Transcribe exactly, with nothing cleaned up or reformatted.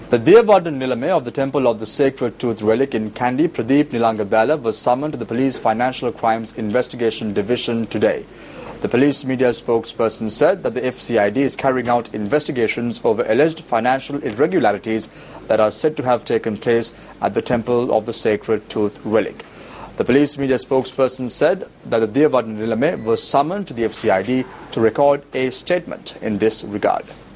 The Diyawadana Nilame of the Temple of the Sacred Tooth Relic in Kandy, Pradeep, Nilanga, Dela was summoned to the Police Financial Crimes Investigation Division today. The police media spokesperson said that the F C I D is carrying out investigations over alleged financial irregularities that are said to have taken place at the Temple of the Sacred Tooth Relic. The police media spokesperson said that the Diyawadana Nilame was summoned to the F C I D to record a statement in this regard.